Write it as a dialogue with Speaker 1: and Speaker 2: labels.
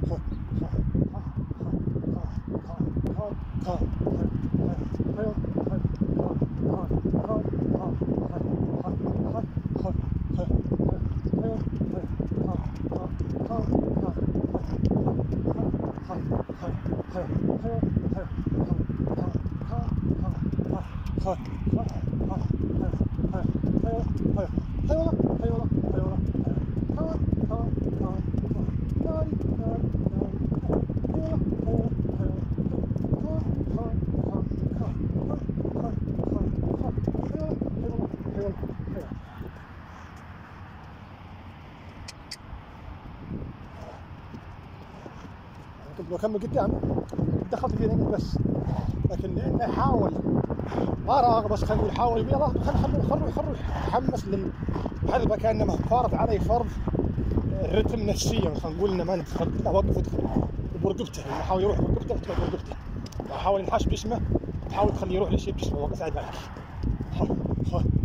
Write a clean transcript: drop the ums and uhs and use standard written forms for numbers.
Speaker 1: لو كمل قدام دخلت في اليمين بس، لكن لانه يحاول ما راغب، بس خليه يحاول يلا خلوه يتحمس هذا كانه فارض علي فرض رتم نفسيا، خلينا نقول انه ما ندخل لا وقف برقبته، يحاول يروح برقبته وتروح برقبته، يحاول ينحاش بجسمه، تحاول تخليه يروح لشيء بجسمه وقف على ذلك.